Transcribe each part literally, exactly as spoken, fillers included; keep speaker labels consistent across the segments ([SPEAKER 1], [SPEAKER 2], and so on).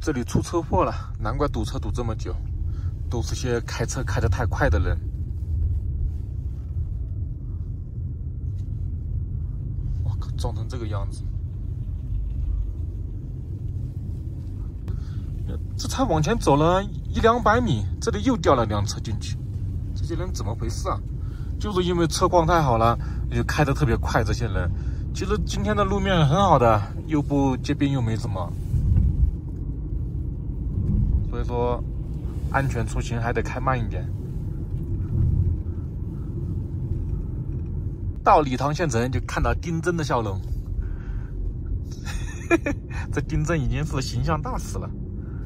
[SPEAKER 1] 这里出车祸了，难怪堵车堵这么久，都是些开车开得太快的人。我靠，撞成这个样子！这才往前走了一两百米，这里又掉了辆车进去，这些人怎么回事啊？就是因为车况太好了，就开得特别快。这些人其实今天的路面很好的，又不街边又没什么。 所以说，安全出行还得开慢一点。到理塘县城就看到丁真的笑容，这丁真已经是形象大使了。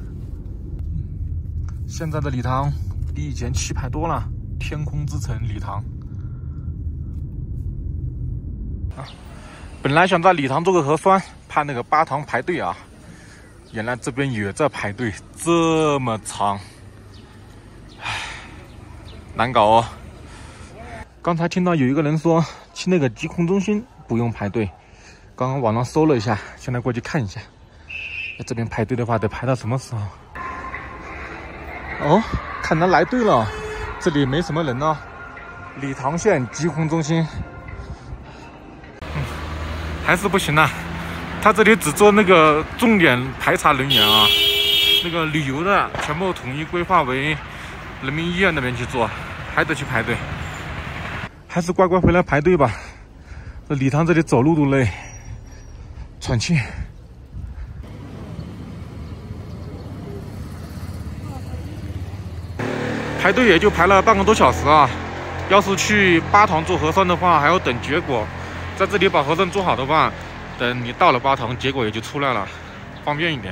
[SPEAKER 1] 现在的理塘比以前气派多了，天空之城理塘。啊，本来想在理塘做个核酸，怕那个八塘排队啊。 原来这边也在排队，这么长，唉，难搞哦。刚才听到有一个人说去那个疾控中心不用排队，刚刚网上搜了一下，现在过去看一下。这边排队的话，得排到什么时候？哦，看来来对了，这里没什么人呢。理塘县疾控中心，嗯，还是不行啊。 他这里只做那个重点排查人员啊，那个旅游的全部统一规划为人民医院那边去做，还得去排队，还是乖乖回来排队吧。这理塘这里走路都累，喘气。排队也就排了半个多小时啊。要是去八塘做核酸的话，还要等结果，在这里把核酸做好的话。 等你到了八塘，结果也就出来了，方便一点。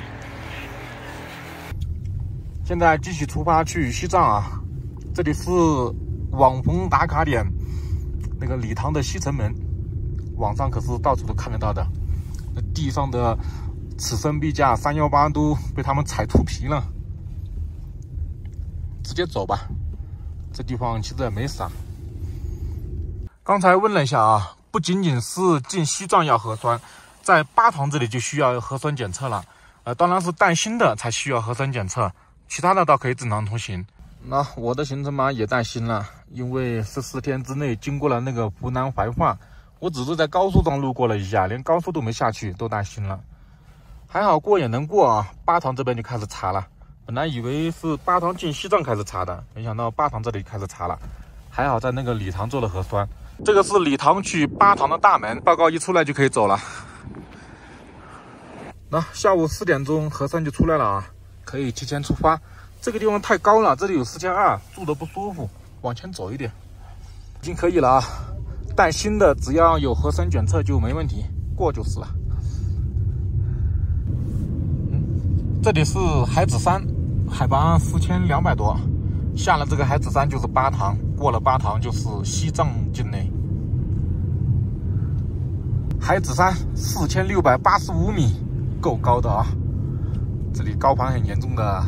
[SPEAKER 1] 现在继续出发去西藏啊，这里是网红打卡点，那个理塘的西城门，网上可是到处都看得到的。那地上的此生必驾三一八都被他们踩秃皮了，直接走吧。这地方其实也没啥。刚才问了一下啊。 不仅仅是进西藏要核酸，在八塘这里就需要核酸检测了。呃，当然是带薪的才需要核酸检测，其他的倒可以正常通行。那我的行程码也带薪了，因为十四天之内经过了那个湖南怀化，我只是在高速上路过了一下，连高速都没下去，都带薪了。还好过也能过啊。八塘这边就开始查了，本来以为是八塘进西藏开始查的，没想到八塘这里开始查了。还好在那个理塘做了核酸。 这个是理塘去八塘的大门，报告一出来就可以走了。那下午四点钟核酸就出来了啊，可以提前出发。这个地方太高了，这里有四千二，住的不舒服，往前走一点，已经可以了啊。带薪的只要有核酸检测就没问题，过就是了。嗯，这里是海子山，海拔四千两百多。 下了这个海子山就是八塘，过了八塘就是西藏境内。海子山四千六百八十五米，够高的啊！这里高反很严重的。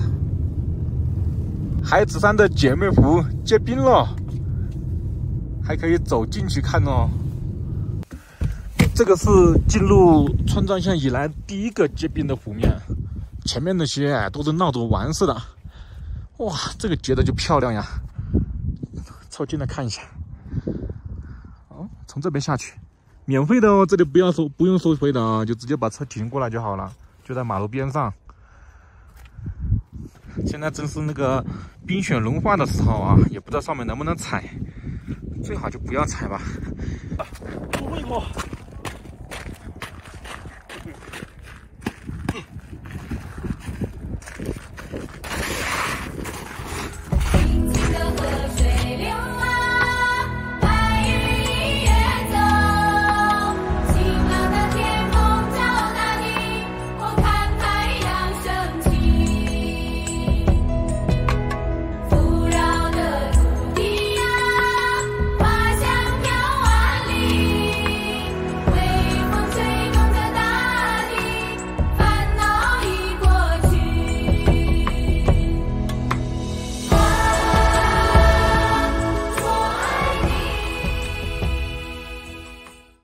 [SPEAKER 1] 海子山的姐妹湖结冰了，还可以走进去看哦。这个是进入川藏线以来第一个结冰的湖面，前面那些都是闹着玩似的。 哇，这个结的就漂亮呀！凑近来看一下。哦，从这边下去，免费的哦，这里不要收，不用收费的啊，就直接把车停过来就好了，就在马路边上。现在正是那个冰雪融化的时候啊，也不知道上面能不能踩，最好就不要踩吧。最后一口。